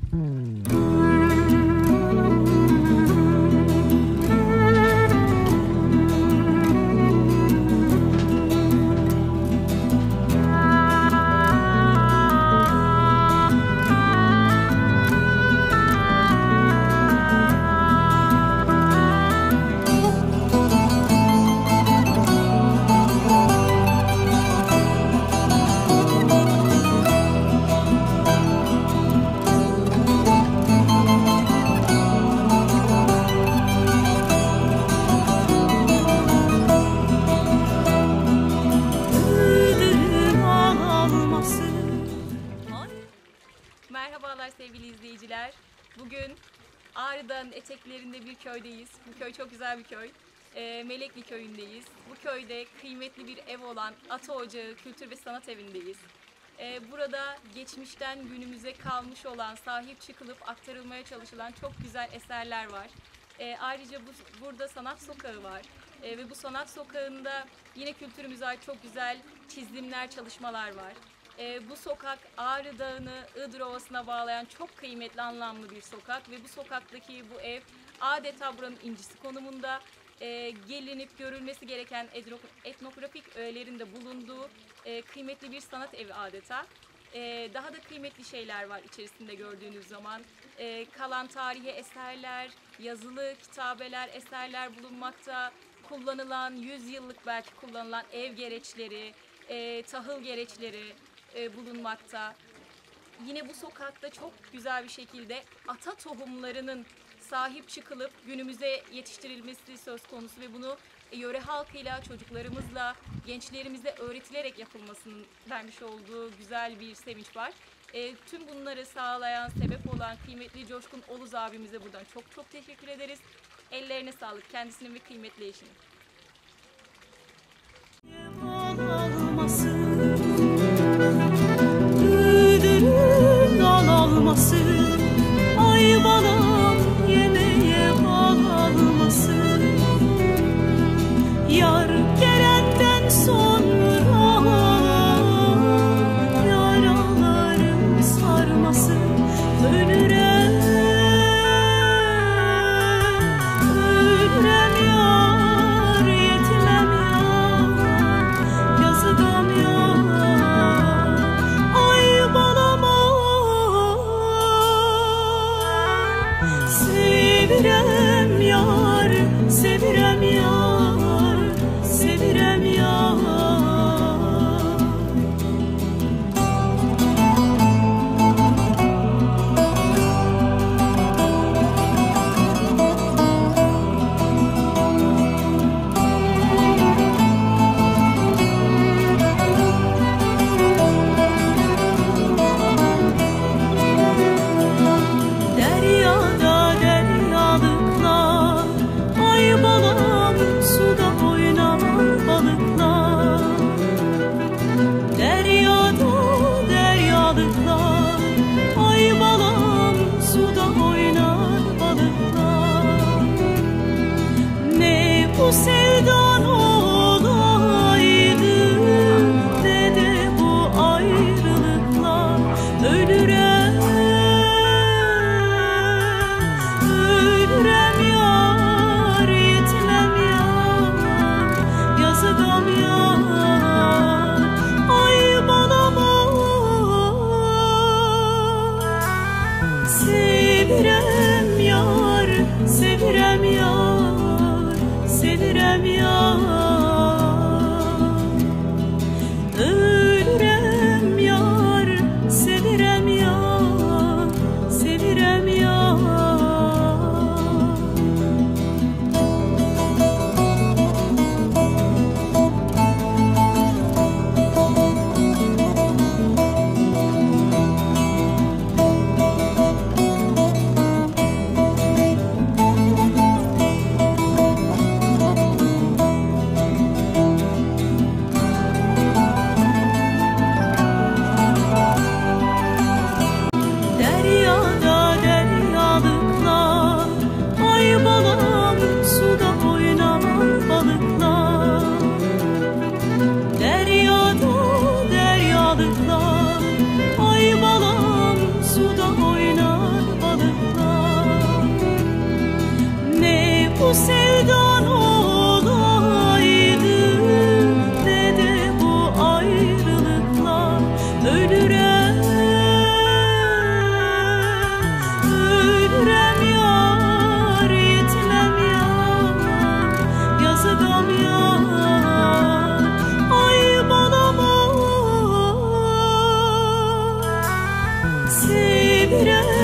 Merhabalar sevgili izleyiciler. Bugün Ağrı Dağı'nın eteklerinde bir köydeyiz. Bu köy çok güzel bir köy. Melekli köyündeyiz. Bu köyde kıymetli bir ev olan Ata Ocağı Kültür ve Sanat Evi'ndeyiz. Burada geçmişten günümüze kalmış olan, sahip çıkılıp aktarılmaya çalışılan çok güzel eserler var. Ayrıca burada sanat sokağı var. Ve bu sanat sokağında yine kültürümüze ait çok güzel çizimler, çalışmalar var. Bu sokak Ağrı Dağı'nı Iğdır Ovası'na bağlayan çok kıymetli, anlamlı bir sokak ve bu sokaktaki bu ev adeta buranın incisi konumunda. Gelinip görülmesi gereken etnografik öğelerin de bulunduğu kıymetli bir sanat evi adeta. Daha da kıymetli şeyler var içerisinde gördüğünüz zaman. Kalan tarihi eserler, yazılı kitabeler, eserler bulunmakta. Kullanılan, 100 yıllık belki kullanılan ev gereçleri, tahıl gereçleri bulunmakta. Yine bu sokakta çok güzel bir şekilde ata tohumlarının sahip çıkılıp günümüze yetiştirilmesi söz konusu ve bunu yöre halkıyla, çocuklarımızla, gençlerimize öğretilerek yapılmasının vermiş olduğu güzel bir sevinç var. Tüm bunları sağlayan, sebep olan kıymetli Coşkun Oluz abimize buradan çok çok teşekkür ederiz. Ellerine sağlık, kendisinin ve kıymetli eşinin. Güdürün dal almasın, ay balam yemeğe bal almasın. Yar gelenden sonra yaralarım sarmasın. Ölürem, ölürem yar, yetimem yar, yazıdam yar. Ay balama sevirem yar, sevirem yar, sevirem yar. Deryada deryalıklar, ay balam suda oynar balıklar. Deryada deryalıklar, ay balam suda oynar balıklar. Ne bu sevdan olaydı, ne de bu ayrılıklar. Ölürem, ölürem yar, yetimem yar, yazıdam yar. Ay balama sevirem yar, sevirem yar, sevirem yar. Ölürem yar, sevirem yar, sevirem yar. bu sevdan olaydı, ne de bu ayrılıklar. Ölürem, ölürem yar, yetmem yar, yazıdam yar, ay balamam. Sevirem